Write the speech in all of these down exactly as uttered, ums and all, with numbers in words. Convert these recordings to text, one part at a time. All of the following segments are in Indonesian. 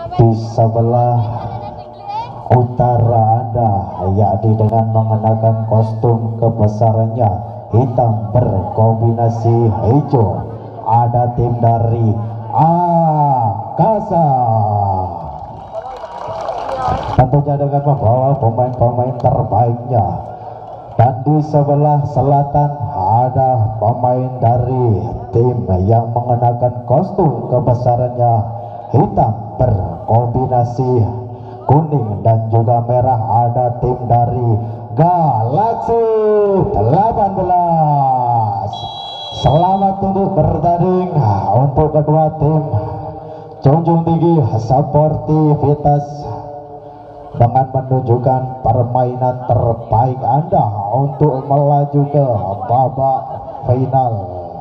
di sebelah utara Anda, yakni dengan mengenakan kostum kebesarannya hitam berkombinasi hijau, ada tim dari Angkasa. Tentunya dengan membawa pemain-pemain terbaiknya. Dan di sebelah selatan ada pemain dari tim yang mengenakan kostum kebesarannya hitam berkombinasi kuning dan juga merah, ada tim dari Galaxy delapan belas. Selamat untuk bertanding untuk kedua tim. Junjung tinggi sportivitas dengan menunjukkan permainan terbaik Anda untuk melaju ke babak final.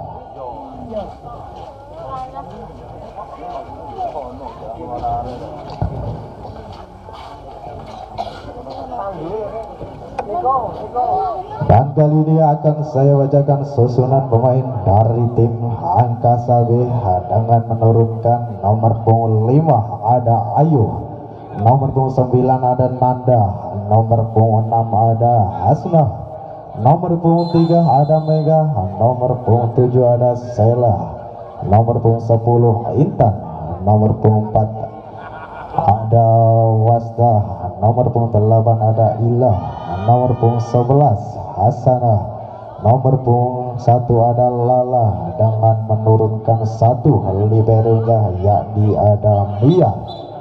Dan kali ini akan saya bacakan susunan pemain dari tim Angkasa B dengan menurunkan nomor punggung lima ada Ayu, nomor punggung sembilan ada Nanda, nomor punggung enam ada Hasna, nomor punggung tiga ada Mega, nomor punggung tujuh ada Sela, nomor punggung sepuluh Intan, nomor punggung empat ada Wasda, nomor punggung delapan ada Ila, nomor punggung sebelas Hasanah, nomor punggung satu ada Lala dengan menurunkan satu liberonya yakni ada Mia.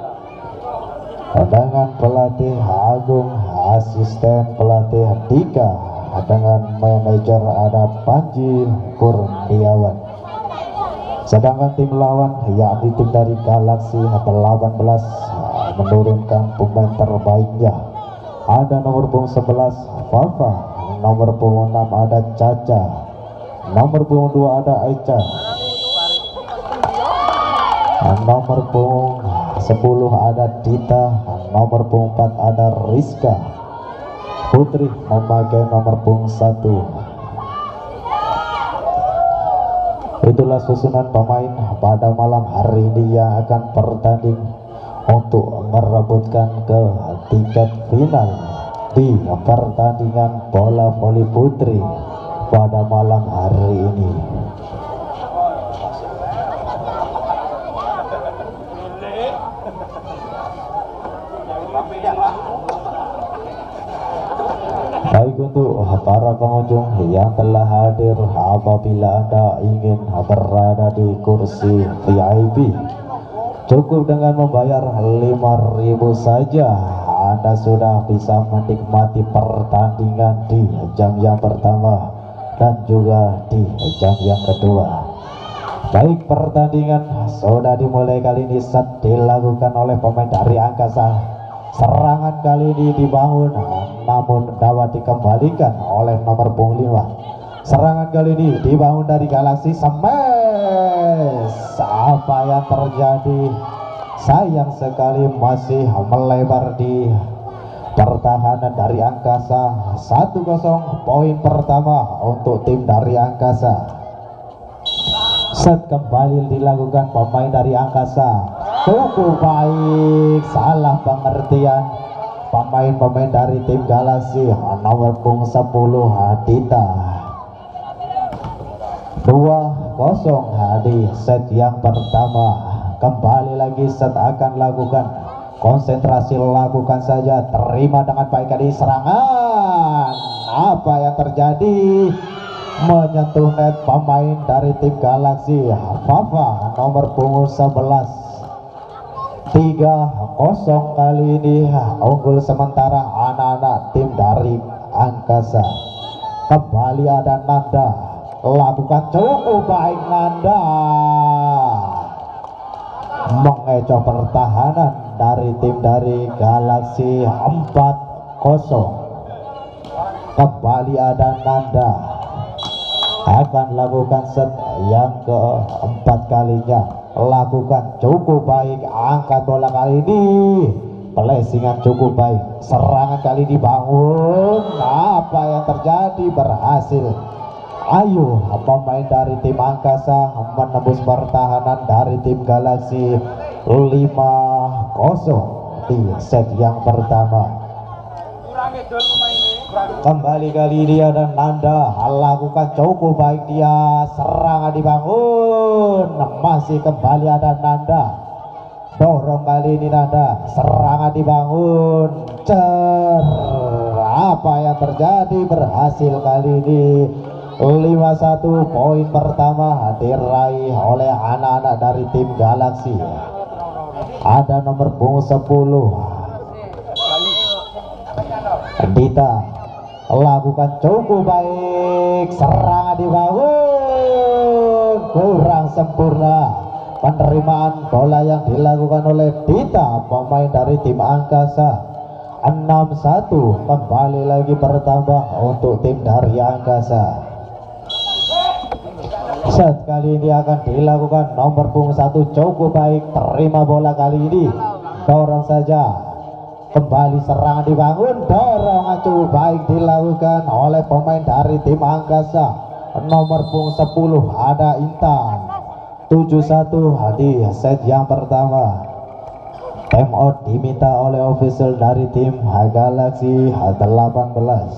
Dengan pelatih Agung, asisten pelatih Dika, dengan manajer ada Panji Kurniawan. Sedangkan tim lawan yakni tim dari Galaxy delapan belas menurunkan pemain terbaiknya. Ada nomor punggung sebelas Fafa, nomor punggung enam ada Caca, nomor punggung dua ada Aicha, nomor punggung sepuluh ada Dita, nomor punggung empat ada Rizka. Putri memakai nomor punggung satu. Itulah susunan pemain pada malam hari ini yang akan bertanding untuk merebutkan ke tiket final di pertandingan bola voli putri pada malam hari ini. Baik untuk para pengunjung yang telah hadir, apabila Anda ingin berada di kursi V I P, cukup dengan membayar lima ribu saja Anda sudah bisa menikmati pertandingan di jam yang pertama dan juga di jam yang kedua. Baik, pertandingan sudah dimulai kali ini. Set dilakukan oleh pemain dari Angkasa. Serangan kali ini dibangun namun dapat dikembalikan oleh nomor punggung lima. Serangan kali ini dibangun dari Galaxy. Smash! Apa yang terjadi? Sayang sekali masih melebar di pertahanan dari Angkasa. Satu kosong poin pertama untuk tim dari Angkasa. Set kembali dilakukan pemain dari Angkasa. Cukup baik, salah pengertian pemain-pemain dari tim Galaxy. Nomor punggung sepuluh Hadita. Dua kosong di set yang pertama. Kembali lagi set akan lakukan konsentrasi, lakukan saja, terima dengan baik kali serangan. Apa yang terjadi? Menyentuh net pemain dari tim Galaxy. Fafa nomor punggung sebelas. Tiga kosong kali ini unggul sementara anak-anak tim dari Angkasa. Kembali ada Nanda, lakukan cukup baik Nanda, mengecoh pertahanan dari tim dari Galaxy. Empat kosong. Kembali ada Nanda, akan lakukan set yang keempat kalinya. Lakukan cukup baik, angkat bola kali ini, placingan cukup baik, serangan kali dibangun. Apa yang terjadi? Berhasil. Ayo pemain dari tim Angkasa menembus pertahanan dari tim Galaxy. lima kosong di set yang pertama. Kembali kali ini ada Nanda lakukan cukup baik, dia serangan dibangun, masih kembali ada Nanda, dorong kali ini Nanda, serangan dibangun, cer, apa yang terjadi, berhasil kali ini lima satu, poin pertama diraih oleh anak-anak dari tim Galaxy. Ada nomor punggung sepuluh Dita lakukan cukup baik, serangan dibangun, kurang sempurna penerimaan bola yang dilakukan oleh Dita, pemain dari tim Angkasa. Enam satu, kembali lagi bertambah untuk tim dari Angkasa. Set kali ini akan dilakukan nomor punggung satu, cukup baik, terima bola kali ini, dorong saja, kembali serangan dibangun, dorongan cukup baik dilakukan oleh pemain dari tim Angkasa. Nomor punggung sepuluh ada Intan. Tujuh satu di set yang pertama. Time out diminta oleh official dari tim Galaxy delapan belas.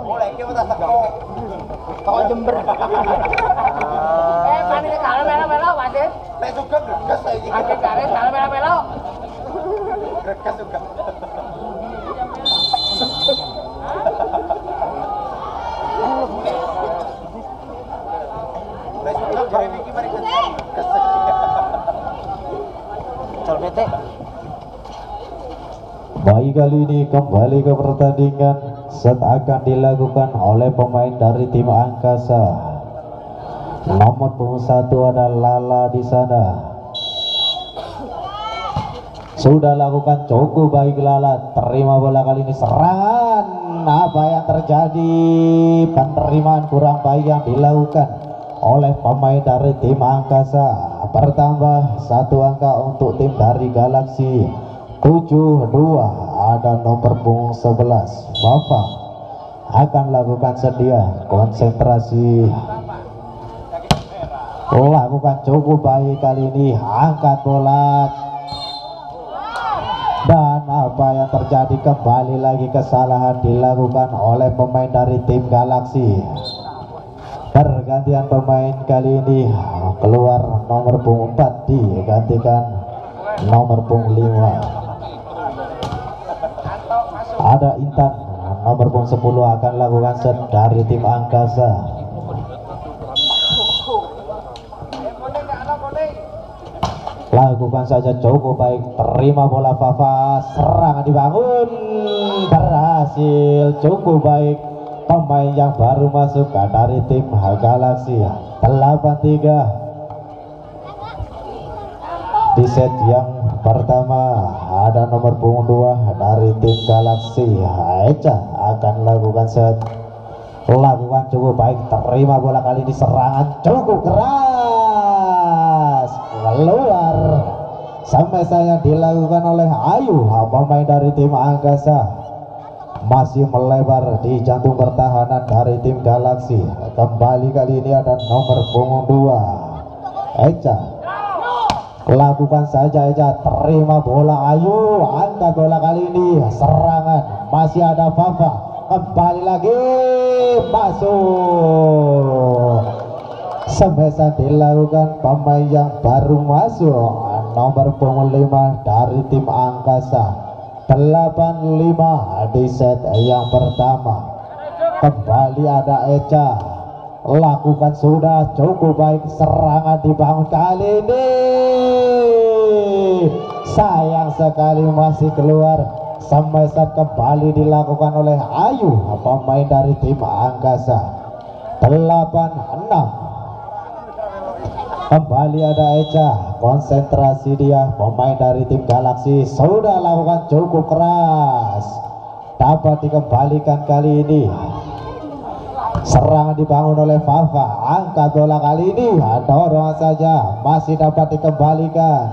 Jember. Eh, pani kalau melo-melo, Wasit. Nek juga greges saiki. Akeh kare kalau melo-melo. Greges juga. Nek juga jare iki mari greges. Col bete. Baik, kali ini kembali ke pertandingan. Set akan dilakukan oleh pemain dari tim Angkasa. Nomor punggung satu ada Lala di sana. Sudah lakukan cukup baik Lala, terima bola kali ini, serangan, apa yang terjadi, penerimaan kurang baik yang dilakukan oleh pemain dari tim Angkasa. Bertambah satu angka untuk tim dari Galaxy. Tujuh dua, ada nomor punggung sebelas Bapak akan lakukan sedia, konsentrasi, lakukan cukup baik kali ini, angkat bola, dan apa yang terjadi, kembali lagi kesalahan dilakukan oleh pemain dari tim Galaxy. Pergantian pemain kali ini, keluar nomor punggung empat digantikan nomor punggung lima. Ada Intan, nomor punggung sepuluh akan lakukan set dari tim Angkasa. Lakukan saja cukup baik, terima bola Fafa, serangan dibangun, berhasil cukup baik pemain yang baru masuk dari tim Galaxy. Delapan tiga di set yang pertama. Ada nomor punggung dua dari tim Galaxy, Eca akan lakukan set, lakukan cukup baik, terima bola kali ini, serangan cukup keras, keluar, sampai saya dilakukan oleh Ayu, pemain dari tim Angkasa, masih melebar di jantung pertahanan dari tim Galaxy. Kembali kali ini ada nomor punggung dua Eca, lakukan saja Eja, terima bola Ayu, angkat bola kali ini, serangan, masih ada Fafa, kembali lagi, masuk, semasa dilakukan pemain yang baru masuk, nomor punggung lima dari tim Angkasa. Delapan lima di set yang pertama. Kembali ada Eca, lakukan sudah cukup baik, serangan dibangun kali ini, sayang sekali masih keluar. Sampai saat kembali dilakukan oleh Ayu, pemain dari tim Angkasa. Delapan enam. Kembali ada Eca, konsentrasi dia, pemain dari tim Galaxy sudah lakukan cukup keras, dapat dikembalikan kali ini. Serangan dibangun oleh Fafa, angkat bola kali ini, dorongan saja, masih dapat dikembalikan.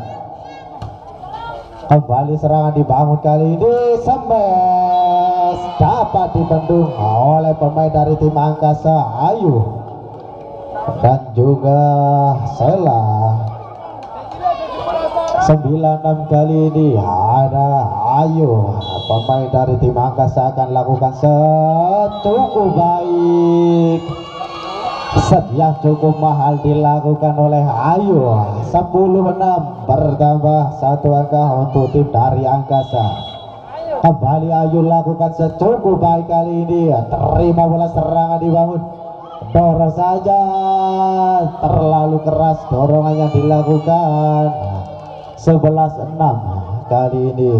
Kembali serangan dibangun kali ini, smash, dapat dibendung oleh pemain dari tim Angkasa, Ayu dan juga Sela. sembilan enam kali ini ada Ayu, pemain dari tim Angkasa akan lakukan set cukup baik, set yang cukup mahal dilakukan oleh Ayu. Sepuluh enam bertambah satu angka untuk tim dari Angkasa. Kembali Ayu lakukan secukup baik kali ini, terima bola serangan dibangun, dorong saja, terlalu keras dorongan yang dilakukan. Sebelas enam kali ini.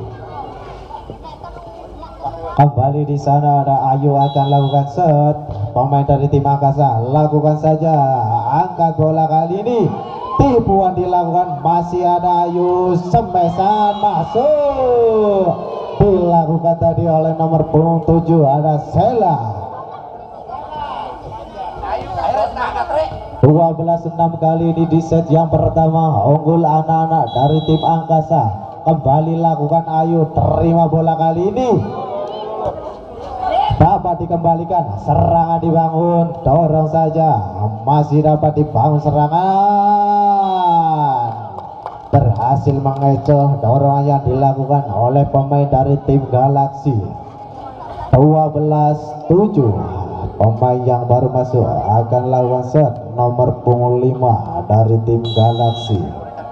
Kembali di sana ada Ayu akan lakukan set, pemain dari tim Angkasa lakukan saja, angkat bola kali ini, tipuan dilakukan, masih ada Ayu, semesan masuk, dilakukan tadi oleh nomor punggung tujuh ada Sela. Dua belas enam kali ini di set yang pertama, unggul anak-anak dari tim Angkasa. Kembali lakukan Ayu, terima bola kali ini, dapat dikembalikan, serangan dibangun, dorong saja, masih dapat dibangun serangan, berhasil mengecoh dorongan yang dilakukan oleh pemain dari tim Galaksi. Dua belas tujuh, pemain yang baru masuk akan lawan set, nomor punggung lima dari tim Galaksi.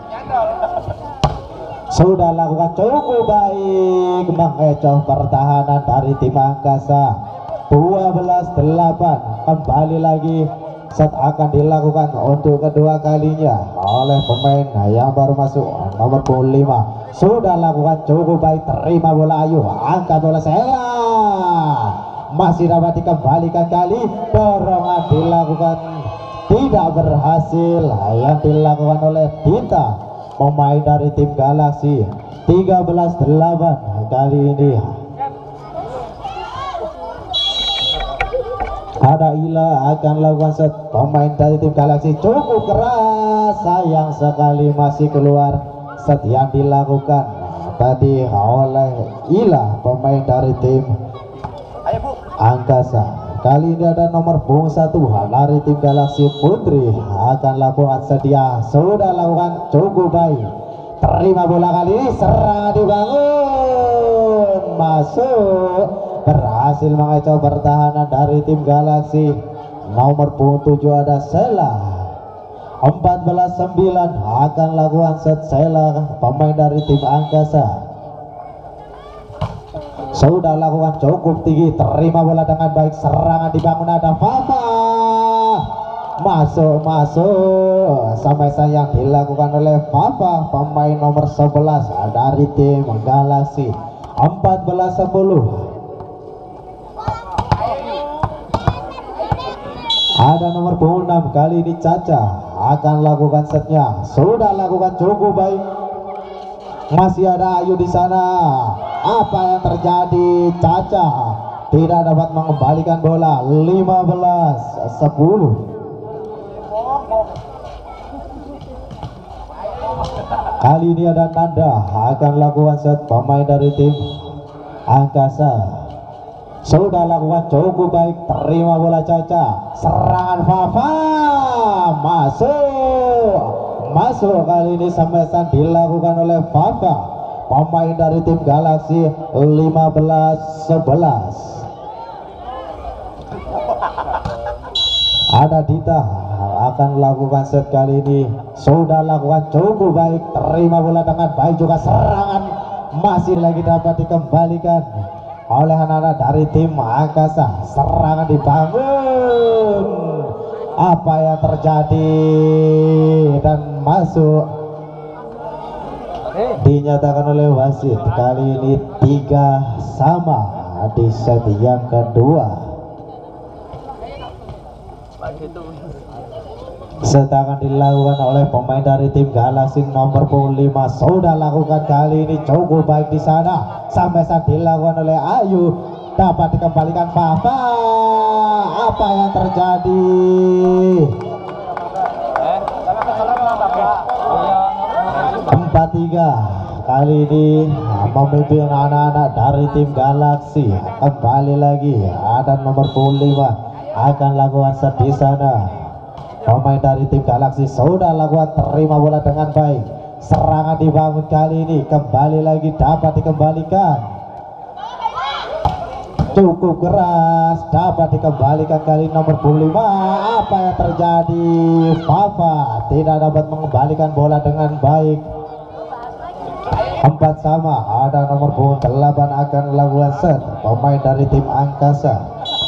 Sudah lakukan cukup baik, mengecoh pertahanan dari tim Angkasa. Dua belas delapan, kembali lagi set akan dilakukan untuk kedua kalinya oleh pemain yang baru masuk, nomor punggung lima. Sudah lakukan cukup baik, terima bola Ayu, angkat bola Sela, masih dapat dikembalikan kali, dorongan dilakukan tidak berhasil, yang dilakukan oleh Dita, pemain dari tim Galaksi. Tiga belas delapan kali ini. Ada Ila akan lakukan set, pemain dari tim Galaksi cukup keras, sayang sekali masih keluar set yang dilakukan tadi oleh Ila, pemain dari tim Angkasa. Kali ini ada nomor punggung satu dari tim Galaksi Putri akan lakukan sedia, sudah lakukan cukup baik, terima bola kali ini, serangan dibangun, masuk, berhasil mengecoh pertahanan dari tim Galaksi. Nomor punggung tujuh ada Sela. Empat belas sembilan akan lakukan set Sela, pemain dari tim Angkasa. Sudah lakukan cukup tinggi, terima bola dengan baik, serangan dibangun, ada Fafa, masuk masuk, sampai sayang dilakukan oleh Fafa, pemain nomor sebelas dari tim Galaksi. Empat belas sepuluh. Ada nomor punggung enam kali ini Caca akan lakukan setnya, sudah lakukan cukup baik, masih ada Ayu di sana. Apa yang terjadi? Caca tidak dapat mengembalikan bola. Lima belas sepuluh. Kali ini ada Nanda akan lakukan set, pemain dari tim Angkasa. Sudah lakukan cukup baik, terima bola Caca, serangan Fafa, masuk masuk kali ini, semesan dilakukan oleh Fafa, pemain dari tim Galaksi. Lima belas sebelas. Ada Dita akan lakukan set kali ini, sudah lakukan cukup baik, terima bola dengan baik juga, serangan masih lagi dapat dikembalikan oleh anak-anak dari tim Angkasa. Serangan dibangun, apa yang terjadi, dan masuk, dinyatakan oleh wasit kali ini tiga sama di set yang kedua. Set akan dilakukan oleh pemain dari tim Galaksi nomor punggung lima. Sudah lakukan kali ini cukup baik di sana, sampai saat dilakukan oleh Ayu, dapat dikembalikan Papa. Apa yang terjadi? Empat tiga kali ini memimpin anak-anak dari tim Galaksi. Kembali lagi ada nomor punggung lima akan lakukan set di sana. Pemain dari tim Galaksi sudah lakukan, terima bola dengan baik, serangan dibangun kali ini kembali lagi dapat dikembalikan, cukup keras dapat dikembalikan kali nomor punggung lima. Apa yang terjadi? Fafa tidak dapat mengembalikan bola dengan baik. Empat sama, ada nomor punggung delapan akan lakukan set, pemain dari tim Angkasa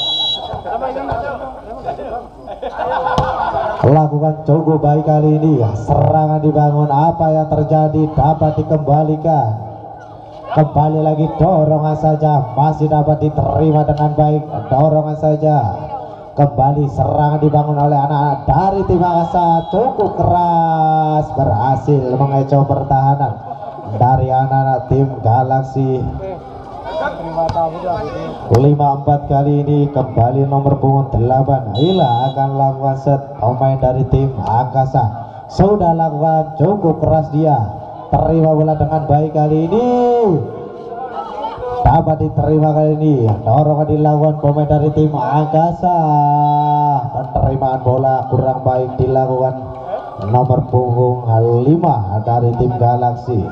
lakukan cukup baik kali ini. Serangan dibangun, apa yang terjadi? Dapat dikembalikan, kembali lagi dorongan saja, masih dapat diterima dengan baik, dorongan saja kembali. Serangan dibangun oleh anak-anak dari tim Angkasa, cukup keras, berhasil mengecoh pertahanan dari anak-anak tim Galaksi. Lima empat kali ini kembali nomor punggung delapan Ila akan lakukan set, pemain dari tim Angkasa sudah lakukan cukup keras, dia terima bola dengan baik kali ini, dapat diterima kali ini, dorongan dilakukan pemain dari tim Angkasa, penerimaan bola kurang baik dilakukan nomor punggung lima dari tim Galaksi.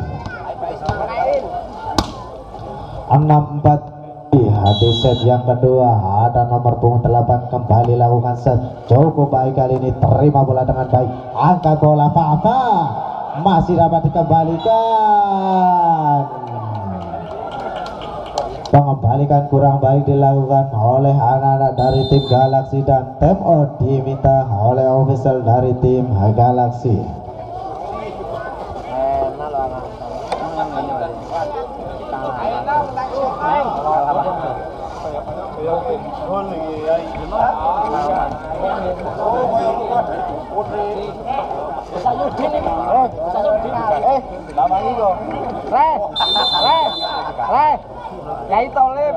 Enam empat di set yang kedua, ada nomor punggung delapan kembali lakukan set, cukup baik kali ini, terima bola dengan baik, angkat bola Fafa, masih dapat dikembalikan, pengembalikan kurang baik dilakukan oleh anak-anak dari tim Galaksi dan time out diminta oleh official dari tim Galaksi. Yai Tolip.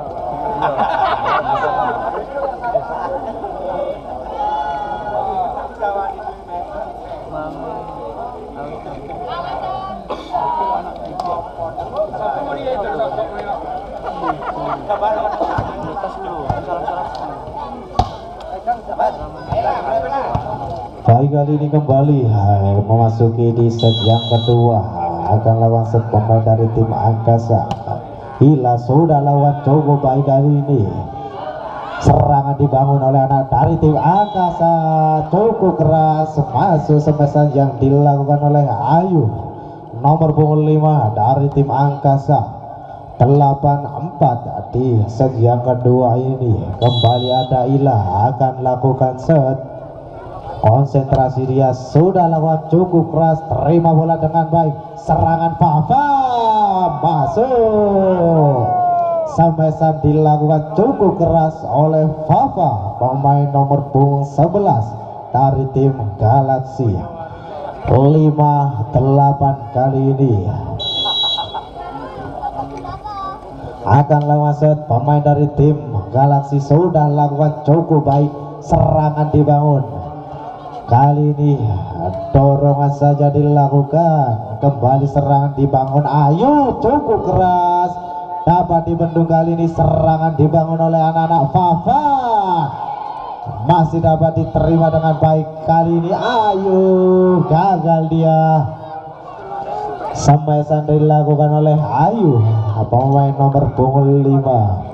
Baik, kali ini kembali hai, memasuki di set yang kedua, akan lawan set pemain dari tim Angkasa. Ila sudah lawan cukup baik kali ini, serangan dibangun oleh anak dari tim Angkasa, cukup keras, masuk semesan yang dilakukan oleh Ayu nomor punggung lima dari tim Angkasa. Delapan empat di set yang kedua ini, kembali ada Ila akan lakukan set, konsentrasi dia sudah lakukan cukup keras, terima bola dengan baik, serangan Fafa masuk, semesan dilakukan cukup keras oleh Fafa, pemain nomor punggung sebelas dari tim Galaksi. Lima delapan kali ini akan lawan set, pemain dari tim Galaksi sudah lakukan cukup baik, serangan dibangun. Kali ini dorongan saja dilakukan, kembali serangan dibangun. Ayo, cukup keras, dapat dibendung kali ini, serangan dibangun oleh anak-anak Fafa, masih dapat diterima dengan baik kali ini. Ayo, gagal dia, semesan dilakukan oleh Ayu, pemain nomor punggung lima.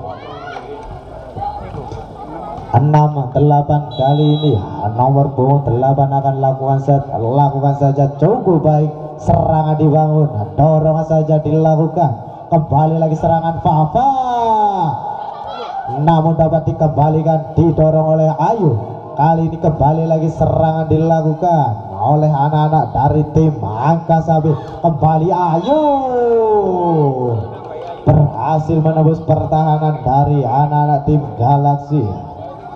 Enam delapan kali ini nomor punggung delapan akan lakukan set, lakukan saja cukup baik, serangan dibangun, dorongan saja dilakukan, kembali lagi serangan Fafa, namun dapat dikembalikan, didorong oleh Ayu. Kali ini kembali lagi serangan dilakukan oleh anak-anak dari tim Angkasa B. Kembali Ayu, berhasil menembus pertahanan dari anak-anak tim Galaksi.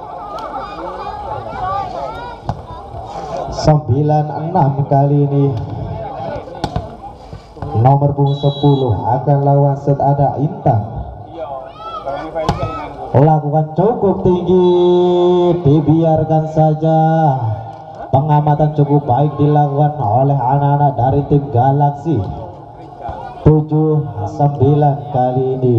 Sembilan enam kali ini nomor punggung sepuluh akan lawan set, ada Intan, lakukan cukup tinggi, dibiarkan saja, pengamatan cukup baik dilakukan oleh anak-anak dari tim Galaksi. Tujuh sembilan kali ini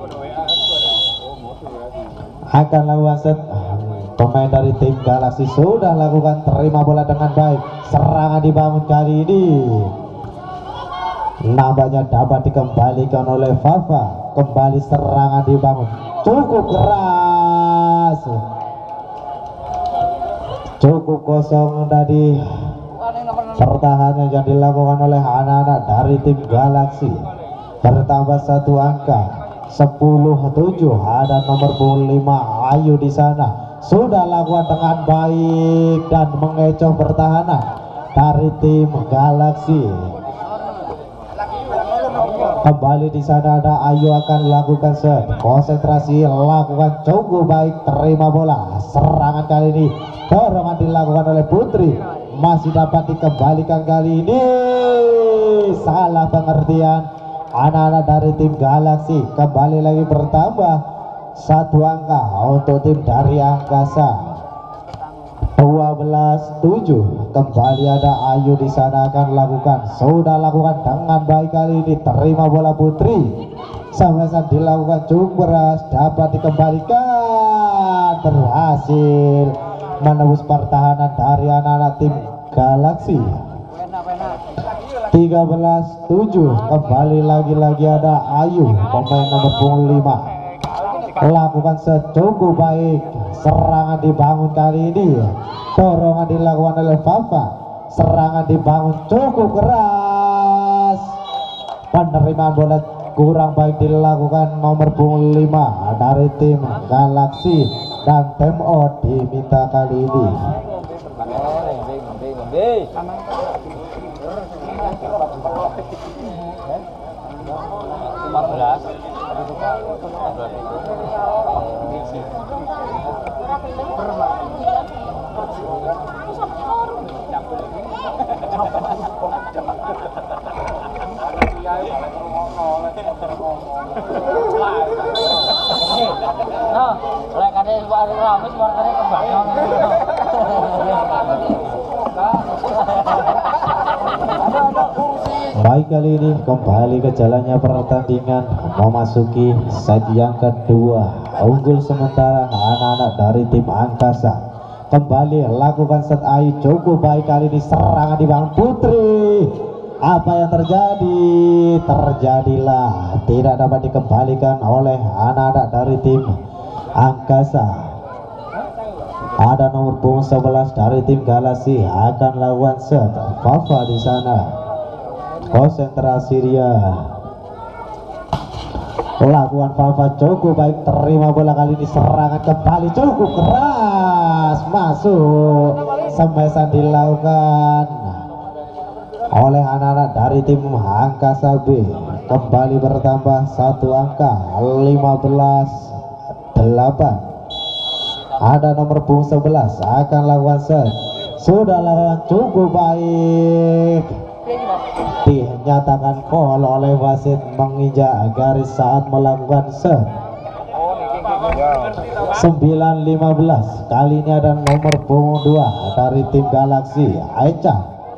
akan lawan set, pemain dari tim Galaksi sudah lakukan terima bola dengan baik, serangan dibangun kali ini, Nampaknya dapat dikembalikan oleh Fafa. Kembali serangan dibangun cukup keras, cukup kosong tadi pertahanan yang dilakukan oleh anak-anak dari tim Galaksi. Bertambah satu angka sepuluh tujuh. Ada nomor punggung lima Ayu di sana sudah lakukan dengan baik dan mengecoh pertahanan dari tim Galaksi. Kembali di sana ada Ayu akan lakukan set, konsentrasi, lakukan cukup baik, terima bola. Serangan kali ini dorongan dilakukan oleh Putri, masih dapat dikembalikan kali ini. Salah pengertian anak-anak dari tim Galaksi. Kembali lagi bertambah satu angka untuk tim dari Angkasa. dua belas tujuh. Kembali ada Ayu di sana akan lakukan, sudah lakukan dengan baik kali ini, terima bola Putri. Sampai saat dilakukan cukup keras, dapat dikembalikan, berhasil menembus pertahanan dari anak-anak tim Galaksi. tiga belas tujuh. Kembali lagi-lagi ada Ayu, pemain nomor punggung lima, lakukan secukup baik. Serangan dibangun kali ini, dorongan dilakukan oleh Fafa. Serangan dibangun cukup keras, penerimaan bola kurang baik dilakukan nomor punggung lima dari tim Galaksi, dan time out diminta kali ini. Nah, oleh karena suara rame suaranya kebanyakan. Baik, kali ini kembali ke jalannya pertandingan, memasuki set yang kedua. Unggul sementara anak-anak dari tim Angkasa. Kembali lakukan set Ayu cukup baik kali ini, serangan dibangun Putri. Apa yang terjadi? Terjadilah tidak dapat dikembalikan oleh anak-anak dari tim Angkasa. Ada nomor punggung sebelas dari tim Galaksi akan lawan set. Fafa di sana, konsentrasi dia, lakukan Fafa cukup baik, terima bola kali ini, serangan kembali cukup keras, masuk. Semesan dilakukan oleh anak-anak dari tim Angkasa B. Kembali bertambah satu angka, lima belas delapan. Ada nomor punggung sebelas akan lakukan set, sudah lakukan cukup baik, dinyatakan foul oleh wasit menginjak garis saat melakukan set. Sembilan lima belas. Kali ini ada nomor punggung dua dari tim Galaksi, Aicha,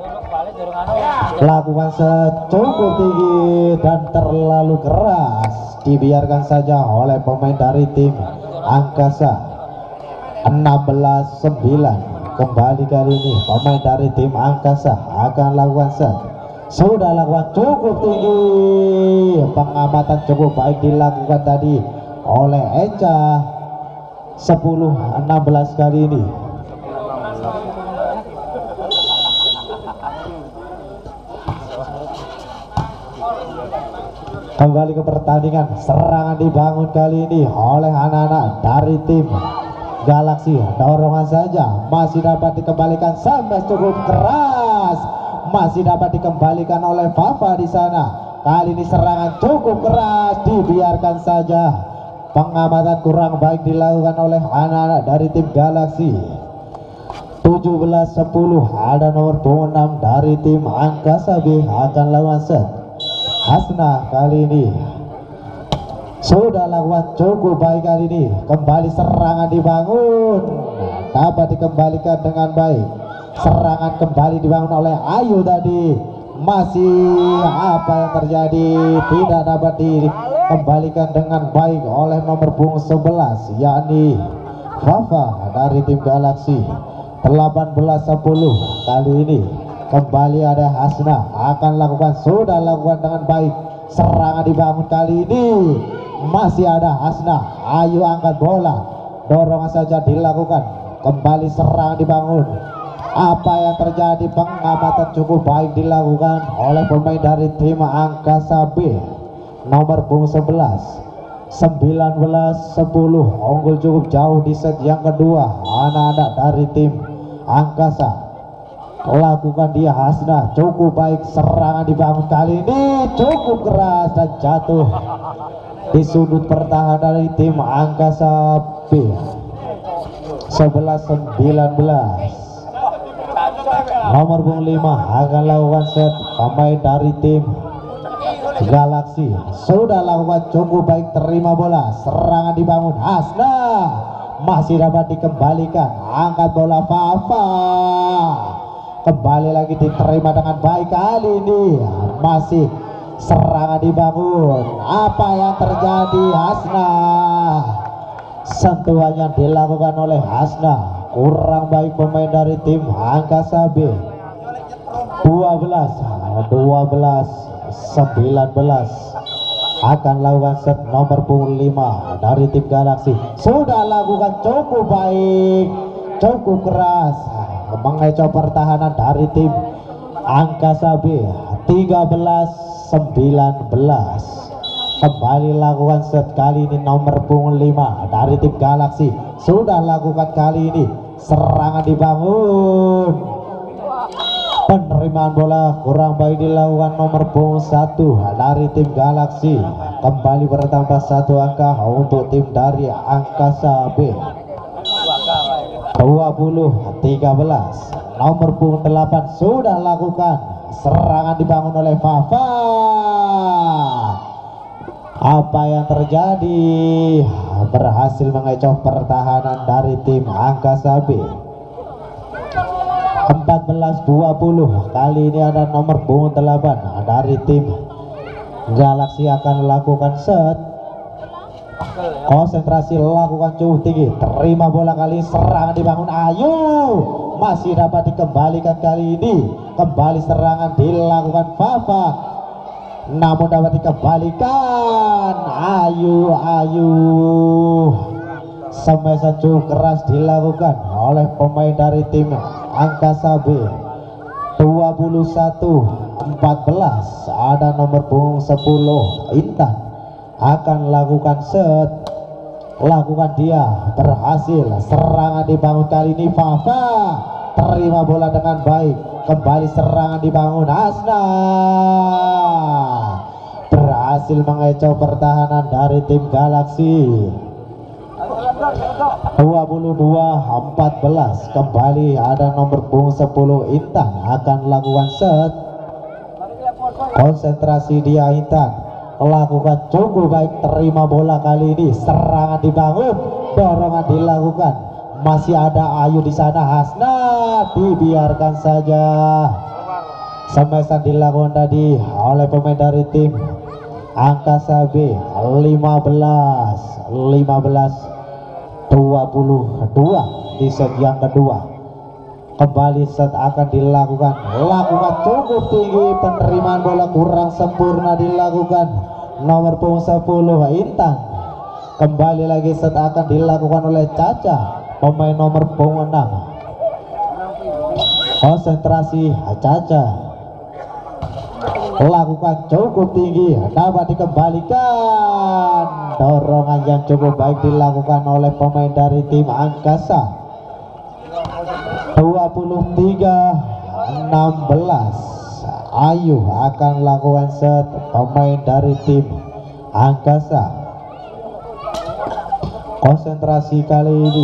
lakukan secukup tinggi dan terlalu keras, dibiarkan saja oleh pemain dari tim Angkasa. Enam belas sembilan. Kembali kali ini pemain dari tim Angkasa akan lakukan set, sudah lakukan cukup tinggi, pengamatan cukup baik dilakukan tadi oleh Eca. Sepuluh enam belas kali ini. Kembali ke pertandingan, serangan dibangun kali ini oleh anak-anak dari tim Galaksi. Dorongan saja masih dapat dikembalikan sampai cukup keras, masih dapat dikembalikan oleh Fafa di sana. Kali ini serangan cukup keras, dibiarkan saja. Pengamatan kurang baik dilakukan oleh anak-anak dari tim Galaksi. tujuh belas sepuluh. Ada nomor punggung enam dari tim Angkasa B akan lawan set. Hasna kali ini sudah lakukan cukup baik kali ini. Kembali serangan dibangun, dapat dikembalikan dengan baik. Serangan kembali dibangun oleh Ayu tadi, masih apa yang terjadi, tidak dapat dikembalikan dengan baik oleh nomor punggung sebelas, yakni Fafa dari tim Galaksi. Delapan belas sepuluh. Kali ini kembali ada Hasna akan lakukan, sudah lakukan dengan baik, serangan dibangun kali ini masih ada Hasna. Ayu angkat bola, dorongan saja dilakukan, kembali serangan dibangun. Apa yang terjadi? Pengamatan cukup baik dilakukan oleh pemain dari tim Angkasa B nomor punggung sebelas. Sembilan belas sepuluh, unggul cukup jauh di set yang kedua anak-anak dari tim Angkasa. Lakukan dia Hasna, cukup baik, serangan dibangun kali ini cukup keras dan jatuh di sudut pertahanan dari tim Angkasa B. Sebelas sembilan belas, nomor punggung lima akan lakukan set pemain dari tim Galaksi. Sudah lakukan cukup baik, terima bola, serangan dibangun Hasna masih dapat dikembalikan, angkat bola Fafa, kembali lagi diterima dengan baik. Kali ini masih serangan dibangun. Apa yang terjadi? Hasna, sentuhan yang dilakukan oleh Hasna kurang baik pemain dari tim Angkasa B. Dua belas dua belas sembilan belas akan lakukan set nomor punggung lima dari tim Galaksi. Sudah lakukan cukup baik, cukup keras, mengecoh pertahanan dari tim Angkasa B. Tiga belas sembilan belas, kembali lakukan set kali ini nomor punggung lima dari tim Galaksi. Sudah lakukan kali ini, serangan dibangun, penerimaan bola kurang baik dilakukan nomor punggung satu dari tim Galaksi. Kembali bertambah satu angka untuk tim dari Angkasa B. Dua puluh tiga belas, nomor punggung delapan sudah lakukan, serangan dibangun oleh Fafa. Apa yang terjadi? Berhasil mengecoh pertahanan dari tim Angkasa B. Empat belas dua puluh, kali ini ada nomor punggung delapan dari tim Galaksi akan lakukan set. Konsentrasi, lakukan cukup tinggi, terima bola kali, serangan dibangun Ayu masih dapat dikembalikan kali ini, kembali serangan dilakukan Fafa namun dapat dikembalikan Ayu. Ayu semesan cukup keras dilakukan oleh pemain dari tim Angkasa B. Dua puluh satu empat belas, ada nomor punggung sepuluh Intan akan lakukan set. Lakukan dia, berhasil, serangan dibangun kali ini Fafa, terima bola dengan baik, kembali serangan dibangun Hasna, berhasil mengecoh pertahanan dari tim Galaksi. Dua puluh dua empat belas, kembali ada nomor punggung sepuluh Intan akan lakukan set. Konsentrasi dia Intan, lakukan cukup baik, terima bola kali ini, serangan dibangun, dorongan dilakukan, masih ada Ayu di sana. Hasna dibiarkan saja, semesan dilakukan tadi oleh pemain dari tim Angkasa B. lima belas lima belas dua puluh dua di set yang kedua. Kembali set akan dilakukan, lakukan cukup tinggi, penerimaan bola kurang sempurna dilakukan nomor punggung sepuluh Intan. Kembali lagi set akan dilakukan oleh Caca, pemain nomor punggung enam. Konsentrasi Caca, lakukan cukup tinggi, dapat dikembalikan, dorongan yang cukup baik dilakukan oleh pemain dari tim Angkasa. Dua puluh tiga enam belas, Ayu akan lakukan set pemain dari tim Angkasa. Konsentrasi kali ini,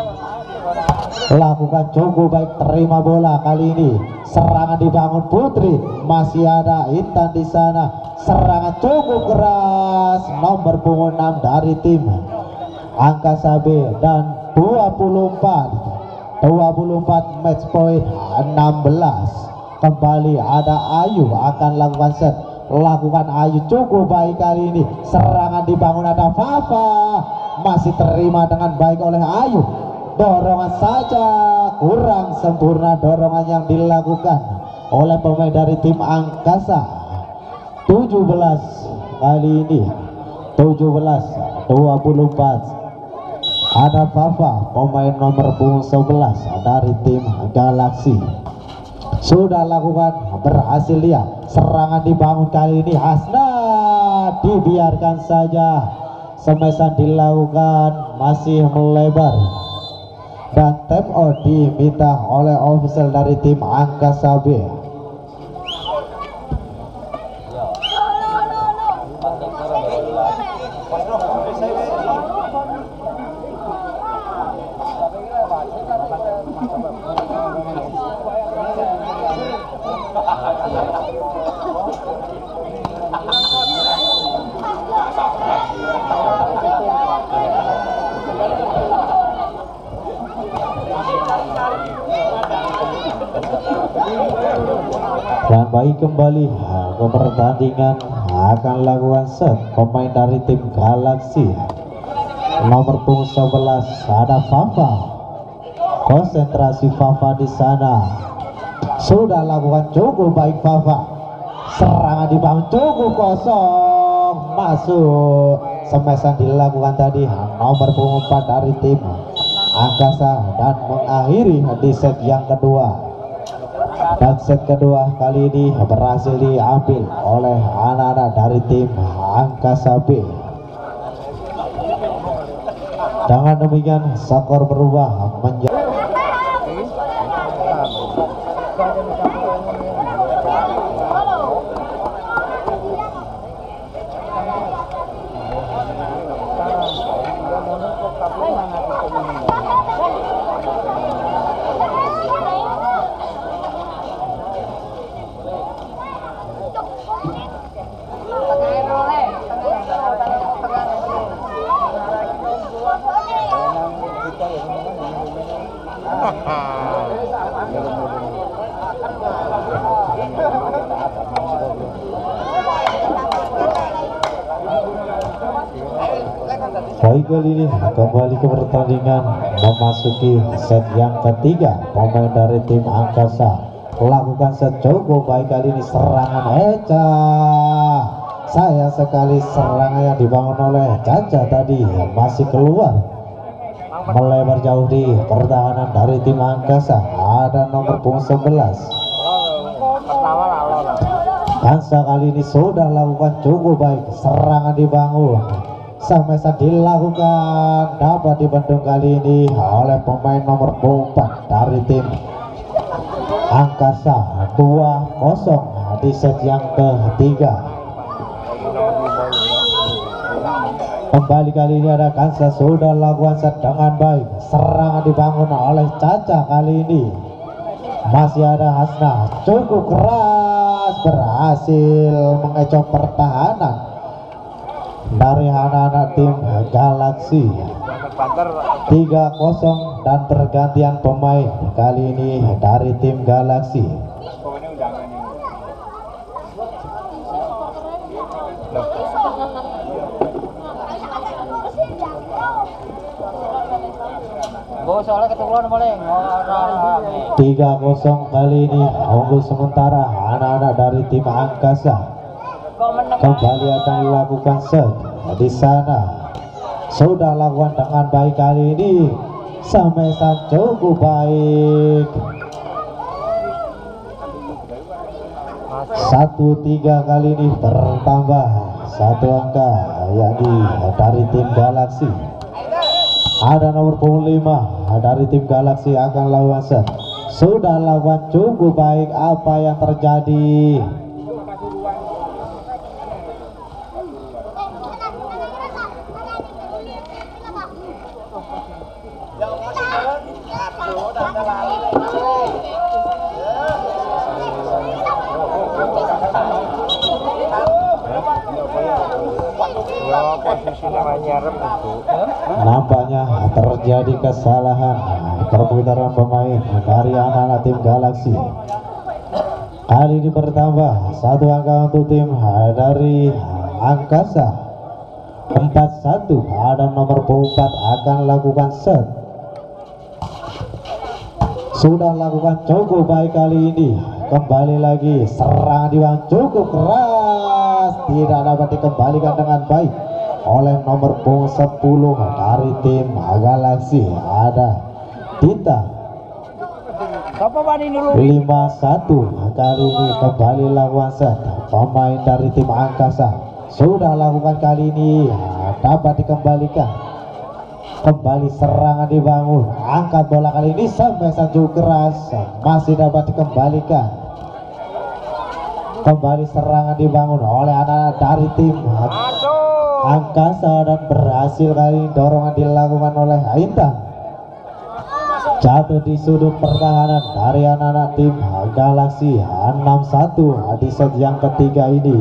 lakukan cukup baik, terima bola kali ini, serangan dibangun Putri, masih ada Intan di sana, serangan cukup keras nomor punggung enam dari tim Angkasa B. Dan dua puluh empat dua puluh empat, match point enam belas. Kembali ada Ayu akan lakukan set, lakukan Ayu cukup baik kali ini, serangan dibangun ada Fafa, masih terima dengan baik oleh Ayu, dorongan saja kurang sempurna dorongan yang dilakukan oleh pemain dari tim Angkasa. Tujuh belas kali ini tujuh belas dua puluh empat. Ada Fafa pemain nomor punggung sebelas dari tim Galaxy. Sudah lakukan, berhasil dia. Serangan dibangun kali ini Hasna, dibiarkan saja. Semesan dilakukan, masih melebar. Dan tap out diminta oleh official dari tim Angkasa B. Dan baik kembali ke pertandingan akan lakukan set pemain dari tim Galaxy nomor punggung sebelas. Ada Fafa, konsentrasi Fafa di sana. Sudah lakukan cukup baik Fafa. Serangan dibangun cukup kosong, masuk. Semesan dilakukan tadi nomor punggung empat dari tim Angkasa dan mengakhiri di set yang kedua. Dan set kedua kali ini berhasil diambil oleh anak-anak dari tim Angkasa B. Dengan demikian skor berubah menjadi baik kali ini kembali ke pertandingan memasuki set yang ketiga. Pemain dari tim Angkasa lakukan set cukup baik kali ini. Serangan Eca, sayang sekali serangan yang dibangun oleh Caca tadi masih keluar, melebar jauh di pertahanan dari tim Angkasa. Ada nomor punggung sebelas. Kansa kali ini sudah lakukan cukup baik. Serangan dibangun, Semesan dilakukan, dapat dibendung kali ini oleh pemain nomor empat dari tim Angkasa. Dua kosong di set yang ketiga. Kembali kali ini ada Kansa, sudah lakukan set dengan baik. Serangan dibangun oleh Caca kali ini. Masih ada Hasna, cukup keras, berhasil mengecoh pertahanan dari anak-anak tim Galaxy. Tiga kosong dan pergantian pemain kali ini dari tim Galaxy. Tiga kosong kali ini unggul sementara anak-anak dari tim Angkasa. Kembali akan dilakukan set di sana. Sudah lakukan dengan baik kali ini. Semesan cukup baik. Satu tiga kali ini bertambah satu angka, yakni dari tim Galaxy. Ada nomor punggung lima dari tim Galaxy akan lakukan set. Sudah lakukan cukup baik. Apa yang terjadi? Nampaknya terjadi kesalahan perputaran pemain dari anak-anak tim Galaxy. Kali ini bertambah satu angka untuk tim dari Angkasa. Empat satu. Ada nomor empat akan lakukan set. Sudah lakukan cukup baik kali ini kembali lagi serangan dibangun cukup keras, tidak dapat dikembalikan dengan baik oleh nomor punggung sepuluh dari tim Galaxy. Ada Dita lima satu. Kali ini kembali lakukan set pemain dari tim Angkasa sudah lakukan kali ini dapat dikembalikan. Kembali serangan dibangun, angkat bola kali ini sampai sanjung keras, masih dapat dikembalikan. Kembali serangan dibangun oleh anak dari tim Angkasa dan berhasil kali ini dorongan dilakukan oleh Intan. Jatuh di sudut pertahanan dari anak-anak tim Galaxy. Enam satu di set yang ketiga ini.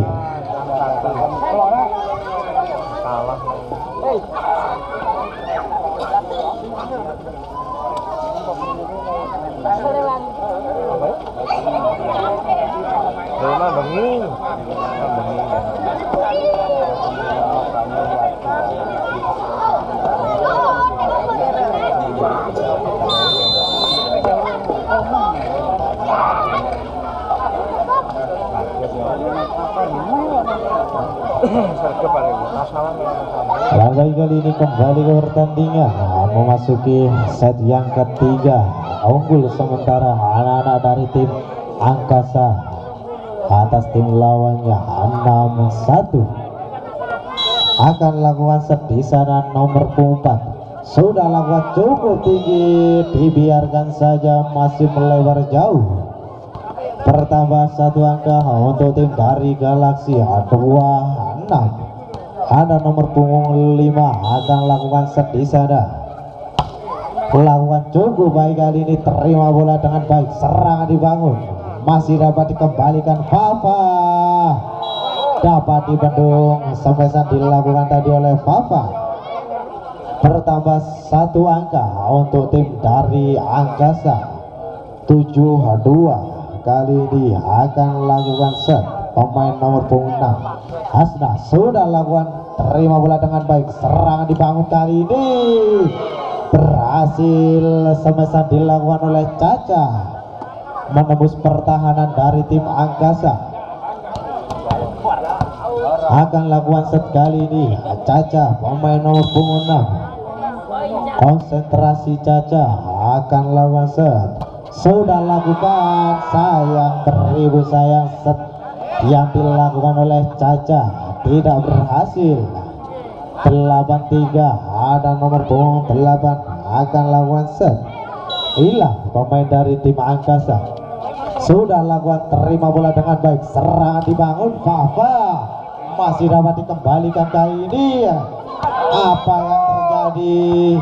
Laga kali ini kembali ke pertandingan, nah, memasuki set yang ketiga. Unggul sementara anak-anak dari tim Angkasa atas tim lawannya enam satu. Akan lakukan set di sana nomor empat. Sudah lakukan cukup tinggi, dibiarkan saja masih melebar jauh. Bertambah satu angka untuk tim dari Galaxy dua enam. Ada nomor punggung lima akan lakukan set di sana. Lakukan cukup baik kali ini, terima bola dengan baik, serangan dibangun, masih dapat dikembalikan. Fafa dapat dibendung, semesan dilakukan tadi oleh Fafa. Bertambah satu angka untuk tim dari Angkasa tujuh dua. Kali ini akan lakukan set pemain nomor punggung enam Hasna sudah lakukan, terima bola dengan baik, serangan dibangun kali ini berhasil, semesan dilakukan oleh Caca menembus pertahanan dari tim Angkasa. Akan lakukan set kali ini Caca pemain nomor punggung enam. Konsentrasi Caca akan lakukan set, sudah lakukan, sayang beribu sayang, set yang dilakukan oleh Caca tidak berhasil. Delapan tiga, ada nomor punggung delapan akan lakukan set. Hilang pemain dari tim Angkasa sudah lakukan, terima bola dengan baik, serangan dibangun. Fafa masih dapat dikembalikan kali ini. Apa yang terjadi?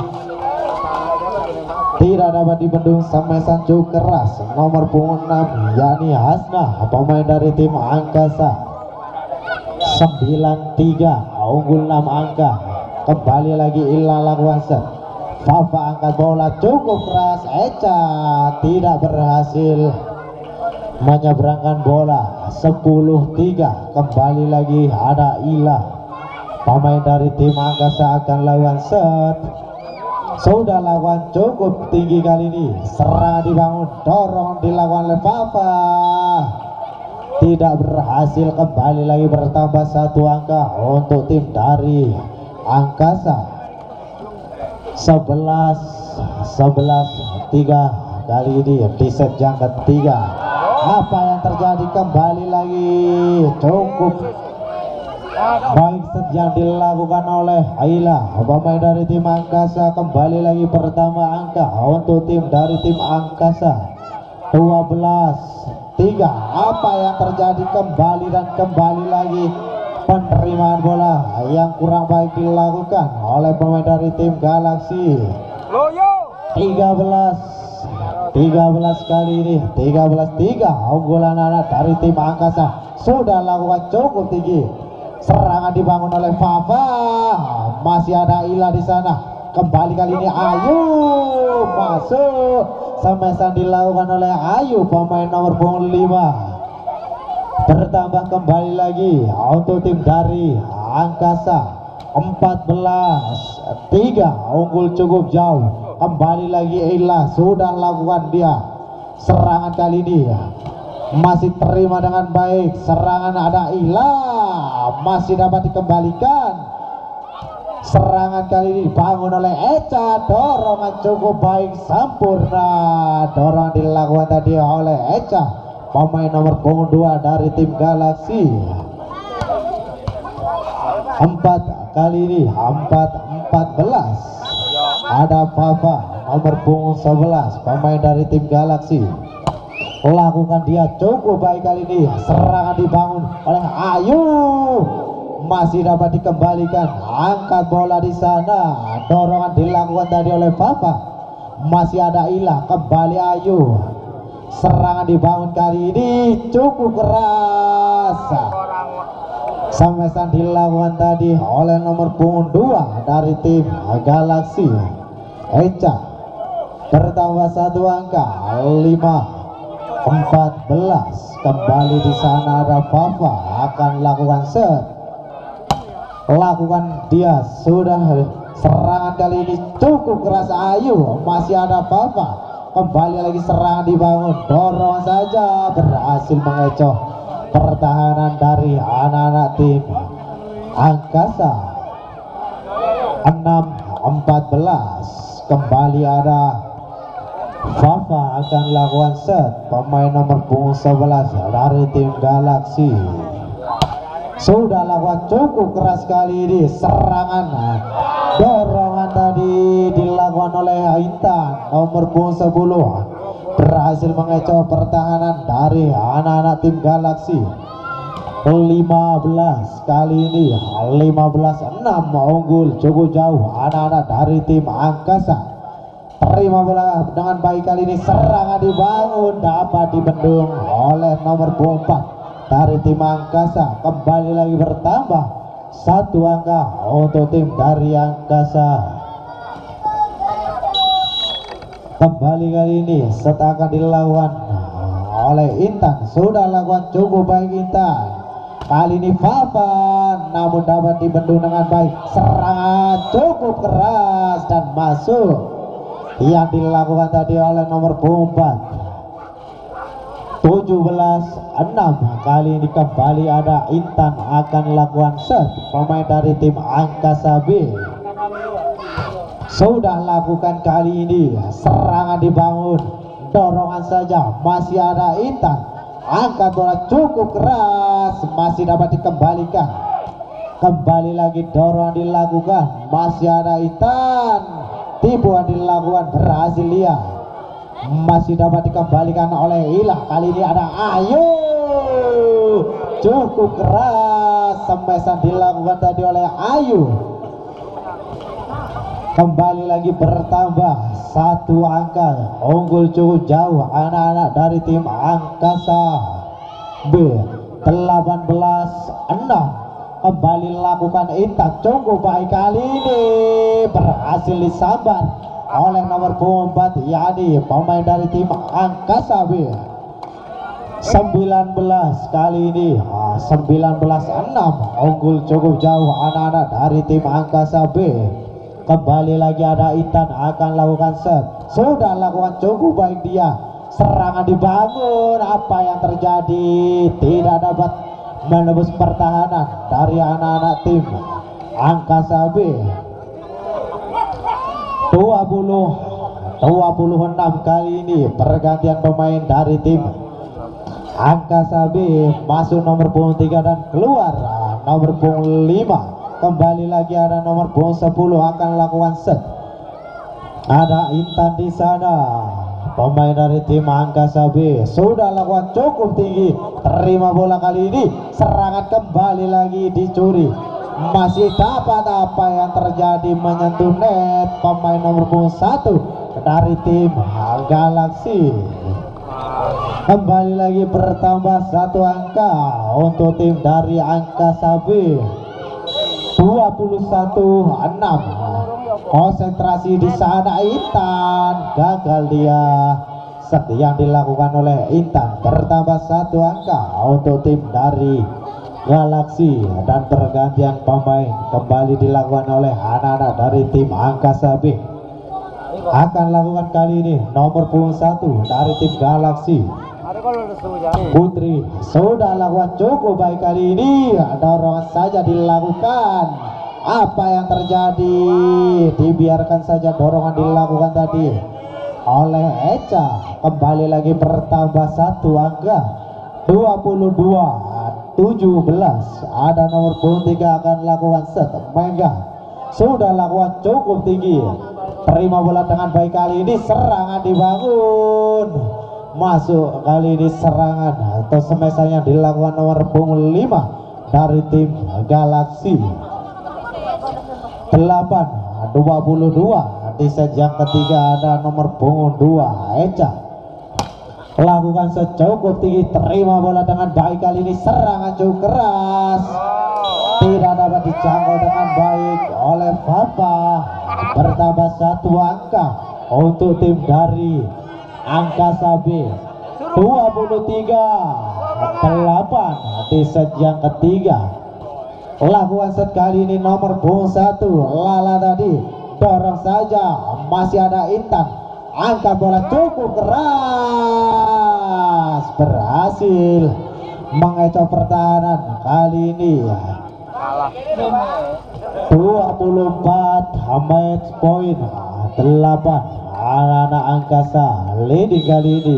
Tidak dapat dibendung, semesan cukup keras nomor punggung enam yakni Hasna pemain dari tim Angkasa. Sembilan tiga, unggul enam angka. Kembali lagi Ila lakukan set. Fafa angkat bola cukup keras, Eca tidak berhasil menyeberangkan bola. Sepuluh tiga, kembali lagi ada Ila pemain dari tim Angkasa akan lakukan set. Sudah lakukan cukup tinggi kali ini, serangan dibangun, dorong dilakukan oleh Fafa, tidak berhasil. Kembali lagi bertambah satu angka untuk tim dari Angkasa. Sebelas sebelas tiga kali ini di set yang ketiga. Apa yang terjadi? Kembali lagi cukup baik set yang dilakukan oleh Aila pemain dari tim Angkasa. Kembali lagi pertama angka untuk tim dari tim Angkasa. Dua belas tiga. Apa yang terjadi? Kembali dan kembali lagi penerimaan bola yang kurang baik dilakukan oleh pemain dari tim Galaxy. Tiga belas tiga belas kali ini, tiga belas tiga, unggulan anak dari tim Angkasa sudah lakukan cukup tinggi. Serangan dibangun oleh Fafa, masih ada Ila di sana. Kembali kali ini Ayu masuk, semesan dilakukan oleh Ayu pemain nomor punggung lima. Bertambah kembali lagi untuk tim dari Angkasa. Empat belas tiga, unggul cukup jauh. Kembali lagi Ila sudah lakukan dia serangan kali ini, masih terima dengan baik serangan ada Ila, masih dapat dikembalikan. Serangan kali ini dibangun oleh Eca, dorongan cukup baik sempurna, dorongan dilakukan tadi oleh Eca, pemain nomor punggung dua dari tim Galaksi. Empat kali ini empat empat belas ada Fafa nomor punggung sebelas pemain dari tim Galaksi. Lakukan dia cukup baik kali ini, serangan dibangun oleh Ayu, masih dapat dikembalikan, angkat bola di sana, dorongan dilakukan tadi oleh Fafa, masih ada Ila, kembali Ayu, serangan dibangun kali ini cukup keras, sampesan dilakukan tadi oleh nomor punggung dua dari tim Galaksi, Eca, bertambah satu angka lima empat belas. Kembali di sana ada Fafa, akan lakukan set, lakukan dia sudah, serangan kali ini cukup keras Ayu, masih ada Fafa, kembali lagi serangan dibangun, dorong saja, berhasil mengecoh pertahanan dari anak-anak tim Angkasa. Enam empat belas. Kembali ada Fafa akan lakukan set, pemain nomor punggung sebelas dari tim Galaksi. Sudah lakukan cukup keras kali ini, serangan dorongan tadi dilakukan oleh Intan nomor punggung sepuluh, berhasil mengecoh pertahanan dari anak-anak tim Galaksi. Lima belas kali ini lima belas enam, unggul cukup jauh anak-anak dari tim Angkasa. Terima bola dengan baik kali ini, serangan dibangun, dapat dibendung oleh nomor empat dari tim Angkasa. Kembali lagi bertambah satu angka untuk tim dari Angkasa. Kembali kali ini set akan dilakukan oleh Intan, sudah lakukan cukup baik Intan. Kali ini Fafa, namun dapat dibendung dengan baik, serangan cukup keras dan masuk yang dilakukan tadi oleh nomor empat. Tujuh belas enam. Kali ini kembali ada Intan akan lakukan set, pemain dari tim Angkasa B. Sudah lakukan kali ini, serangan dibangun, dorongan saja, masih ada Intan, angkat bola cukup keras, masih dapat dikembalikan. Kembali lagi dorongan dilakukan, masih ada Intan, tipuan dilakukan, berhasil dia, masih dapat dikembalikan oleh Ila. Kali ini ada Ayu, cukup keras, semesan dilakukan tadi oleh Ayu. Kembali lagi bertambah satu angka, unggul cukup jauh anak-anak dari tim Angkasa B. Delapan belas enam. Kembali lakukan Intan, cukup baik kali ini, berhasil disambar oleh nomor empat, yakni pemain dari tim Angkasa B. Sembilan belas kali ini sembilan belas enam, unggul cukup jauh anak-anak dari tim Angkasa B. Kembali lagi ada Intan akan lakukan set, sudah lakukan cukup baik dia, serangan dibangun, apa yang terjadi, tidak dapat menembus pertahanan dari anak-anak tim Angkasa B. dua puluh dua puluh enam kali ini pergantian pemain dari tim Angkasa B, masuk nomor punggung tiga dan keluar nomor punggung lima. Kembali lagi ada nomor punggung sepuluh akan lakukan set. Ada Intan di sana, pemain dari tim Angkasa B, sudah lakukan cukup tinggi, terima bola kali ini, serangan kembali lagi dicuri, masih dapat, apa yang terjadi, menyentuh net pemain nomor punggung satu dari tim Galaksi. Kembali lagi bertambah satu angka untuk tim dari Angkasa B. Dua puluh satu enam. Konsentrasi di sana Intan, gagal dia. Set yang dilakukan oleh Intan, bertambah satu angka untuk tim dari Galaksi, dan pergantian pemain kembali dilakukan oleh anak-anak dari tim Angkasa B. Akan lakukan kali ini nomor punggung satu dari tim Galaksi, Putri sudah lakukan cukup baik kali ini, dorongan saja dilakukan. Apa yang terjadi? Dibiarkan saja dorongan dilakukan tadi oleh Eca. Kembali lagi bertambah satu angka, dua puluh dua tujuh belas. Ada nomor punggung tiga akan lakukan set. Mega sudah lakukan cukup tinggi, terima bola dengan baik kali ini. Serangan dibangun, masuk kali ini serangan atau smash yang dilakukan nomor punggung lima dari tim Galaxy. Delapan dua puluh dua di set yang ketiga. Ada nomor punggung dua Eca, lakukan secukup tinggi, terima bola dengan baik kali ini. Serangan cukup keras, tidak dapat dijangkau dengan baik oleh Papa. Bertambah satu angka untuk tim dari Angkasa B. Dua puluh tiga delapan di set yang ketiga. Lakukan set kali ini nomor punggung satu Lala tadi, dorong saja, masih ada Intan, angkat bola cukup keras, berhasil mengecoh pertahanan kali ini. Dua puluh empat match point delapan. Anak-anak Angkasa leading kali ini.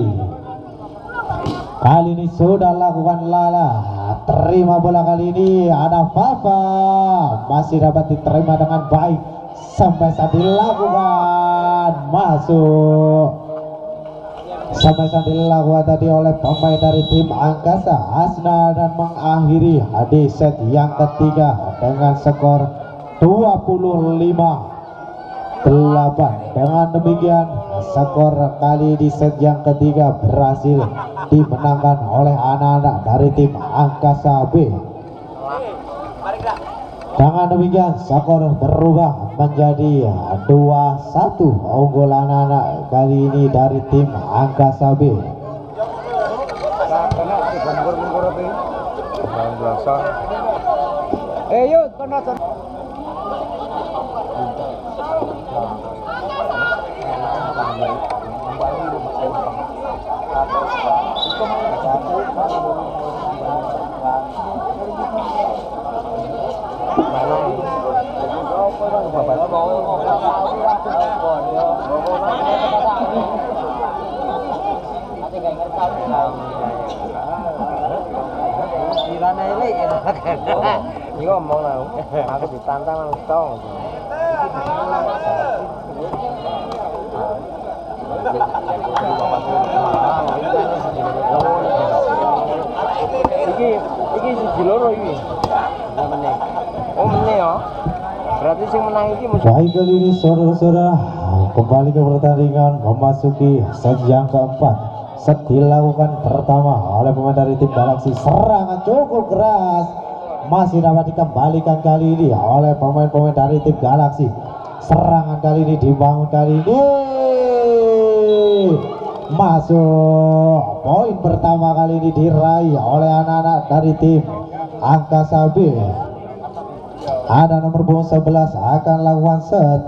Kali ini sudah lakukan Lala, terima bola kali ini. Ada Fafa, masih dapat diterima dengan baik sampai saat dilakukan masuk. Sampai saat dilakukan tadi oleh pemain dari tim Angkasa Asna dan mengakhiri di set yang ketiga dengan skor dua puluh lima delapan. Dengan demikian skor kali di set yang ketiga berhasil dimenangkan oleh anak-anak dari tim Angkasa B. Dengan demikian skor berubah menjadi dua satu unggul anak-anak kali ini dari tim Angkasa B. Eh yuk penonton. Ini ngomong lah, aku ditantang langsung. Iki, iki siji loro iki. Meneh. Oh meneh ya. Berarti sing menang iki musuh. Baik kali ini saudara-saudara, kembali ke pertandingan memasuki set yang keempat. Set dilakukan pertama oleh pemain dari tim Galaxy. Serangan cukup keras, masih dapat dikembalikan kali ini oleh pemain-pemain dari tim Galaxy. Serangan kali ini dibangun kali ini, masuk. Poin pertama kali ini diraih oleh anak-anak dari tim Angkasa B. Ada nomor punggung sebelas akan lakukan set.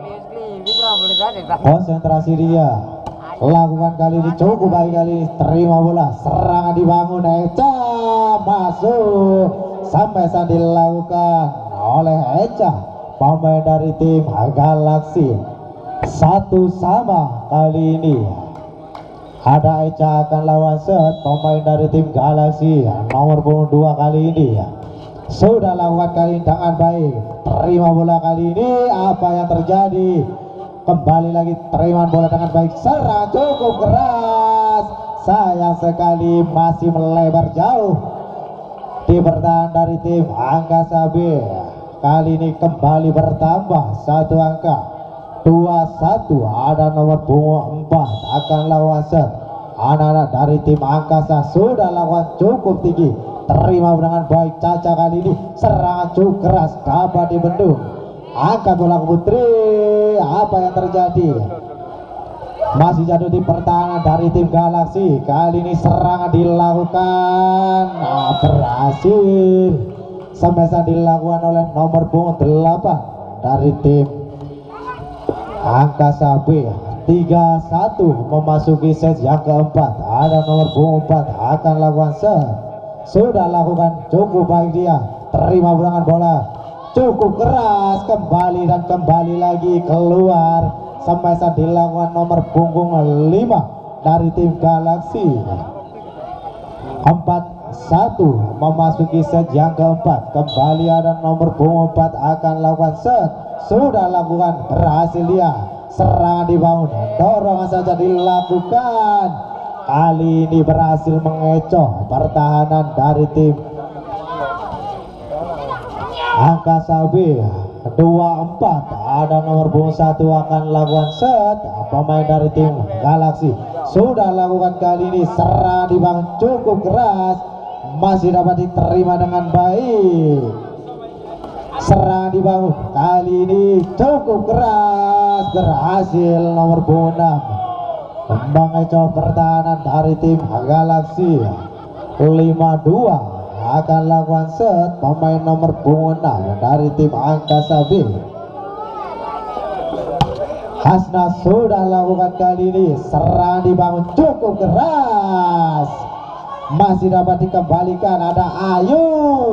Konsentrasi dia, lakukan kali ini cukup baik kali ini. Terima bola, serangan dibangun, Eca masuk. Sampai saat dilakukan oleh Eca, pemain dari tim Galaxy. Satu sama kali ini. Ada Eca akan lawan set, pemain dari tim Galaxy nomor punggung dua kali ini. Sudah lakukan kali ini dengan baik. Terima bola kali ini, apa yang terjadi? Kembali lagi terima bola dengan baik. Serang cukup keras, sayang sekali masih melebar jauh di pertahanan dari tim Angkasa B. Kali ini kembali bertambah satu angka, dua satu. Ada nomor punggung empat akan lawan set. Anak-anak dari tim Angkasa sudah lakukan cukup tinggi, terima dengan baik. Caca kali ini serangan cukup keras dapat dibendung. Angkat bola Putri, apa yang terjadi? Masih jatuh di pertahanan dari tim Galaxy. Kali ini serangan dilakukan, nah, berhasil. Semasa dilakukan oleh nomor punggung delapan dari tim Angkasa B. tiga satu memasuki set yang keempat. Ada nomor punggung empat akan lakukan set. Sudah lakukan cukup baik dia. Terima serangan bola. Cukup keras kembali dan kembali lagi keluar. Sampai saat dilakukan nomor punggung lima dari tim Galaxy. Empat satu memasuki set yang keempat. Kembali ada nomor punggung empat akan lakukan set. Sudah lakukan, berhasil dia. Serangan dibangun, dorongan saja dilakukan. Kali ini berhasil mengecoh pertahanan dari tim Angkasa B. Dua empat, ada nomor punggung satu akan lakukan set. Pemain dari tim Galaxy sudah lakukan kali ini. Serangan dibangun cukup keras, masih dapat diterima dengan baik. Serangan dibangun kali ini cukup keras, berhasil nomor punggung enam mengecoh pertahanan dari tim Galaxy. Lima dua akan lakukan set pemain nomor punggung enam dari tim Angkasa B. Hasna sudah lakukan kali ini. Serangan dibangun cukup keras, masih dapat dikembalikan. Ada Ayu.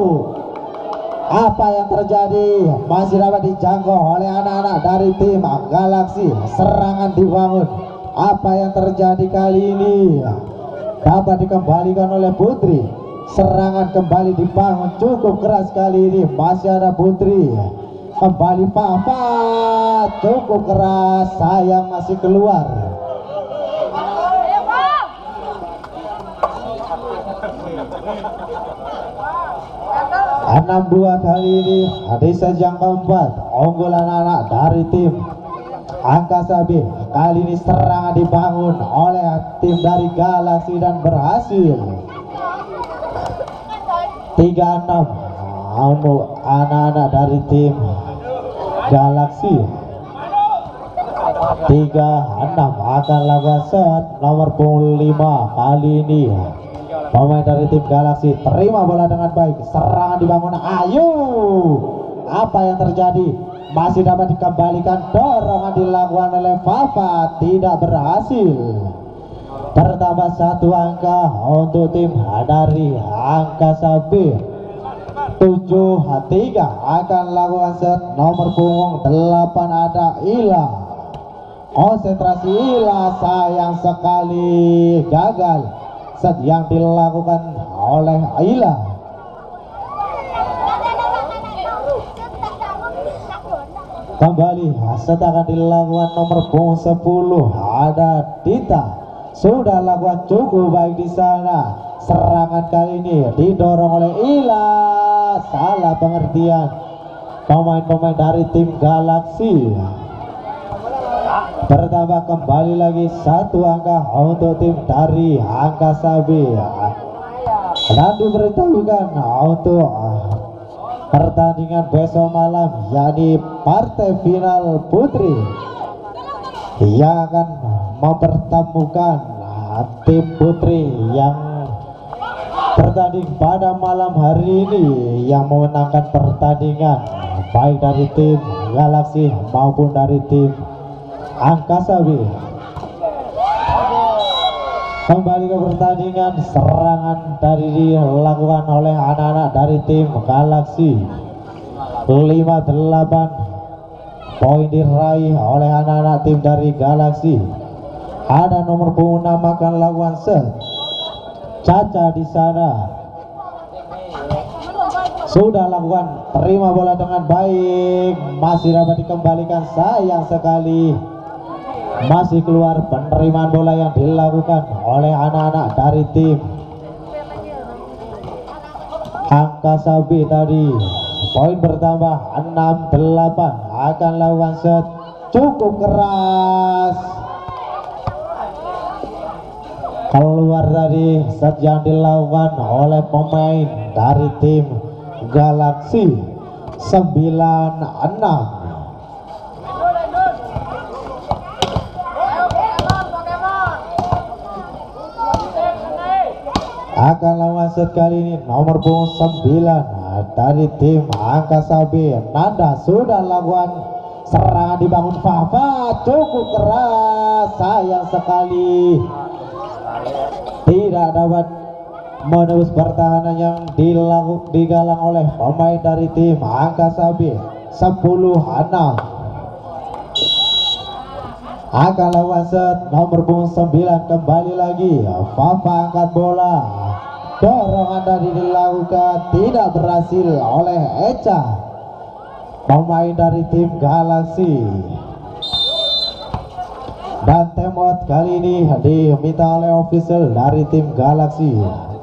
Apa yang terjadi? Masih dapat dijangkau oleh anak-anak dari tim Galaxy. Serangan dibangun. Apa yang terjadi kali ini? Dapat dikembalikan oleh Putri. Serangan kembali dibangun cukup keras kali ini. Masih ada Putri. Kembali Papa, cukup keras, sayang masih keluar. enam dua kali ini di set yang keempat. Unggul anak-anak dari tim Angkasa B. Kali ini serangan dibangun oleh tim dari Galaxy dan berhasil. Tiga enam untuk anak-anak dari tim Galaxy. Tiga enam akan lakukan set nomor punggung lima. Kali ini pemain dari tim Galaxy terima bola dengan baik. Serangan dibangun Ayu. Apa yang terjadi? Masih dapat dikembalikan. Dorongan dilakukan oleh Papa, tidak berhasil. Bertambah satu angka untuk tim dari Angkasa B. Tujuh tiga akan lakukan set nomor punggung delapan. Ada Ila. Konsentrasi Ila, sayang sekali gagal set yang dilakukan oleh Ila. Kembali set akan dilakukan nomor punggung sepuluh. Ada Dita. Sudah lakukan cukup baik di sana. Serangan kali ini didorong oleh Ila. Salah pengertian pemain-pemain dari tim Galaxy. Bertambah kembali lagi satu angka untuk tim dari Angkasa B. Dan diberitahukan untuk pertandingan besok malam, yakni partai final putri yang akan mempertemukan tim putri yang bertanding pada malam hari ini, yang memenangkan pertandingan baik dari tim Galaxy maupun dari tim Angkasa B. Kembali ke pertandingan, serangan tadi dilakukan oleh anak-anak dari tim Galaxy. Lima delapan poin diraih oleh anak-anak tim dari Galaxy. Ada nomor punggung enam akan lakukan set. Caca di sana sudah lakukan, terima bola dengan baik, masih dapat dikembalikan, sayang sekali masih keluar. Penerimaan bola yang dilakukan oleh anak-anak dari tim Angkasa B tadi. Poin bertambah enam delapan akan lakukan set cukup keras, keluar tadi set yang dilakukan oleh pemain dari tim Galaxy. Sembilan enam. Akan lawan set kali ini nomor punggung sembilan dari tim Angkasa B. Nanda sudah lakukan serangan dibangun Fafa cukup keras, sayang sekali tidak dapat menembus pertahanan yang dilakukan digalang oleh pemain dari tim Angkasa B. Sepuluh enam akan lawan set nomor punggung sembilan. Kembali lagi Fafa angkat bola, dorongan tadi dilakukan tidak berhasil oleh Eca, pemain dari tim Galaxy. Dan temot kali ini diminta oleh official dari tim Galaxy.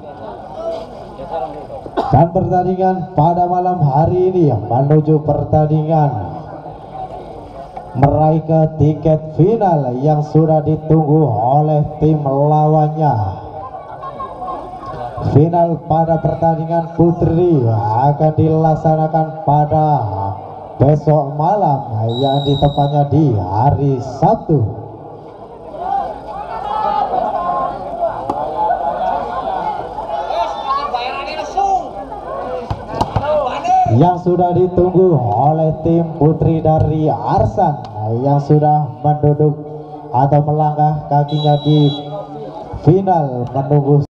Dan pertandingan pada malam hari ini menuju pertandingan meraih ke tiket final yang sudah ditunggu oleh tim lawannya. Final pada pertandingan putri akan dilaksanakan pada besok malam yang ditepatnya di hari Sabtu. Yang sudah ditunggu oleh tim putri dari Arsan yang sudah menduduk atau melangkah kakinya di final menunggu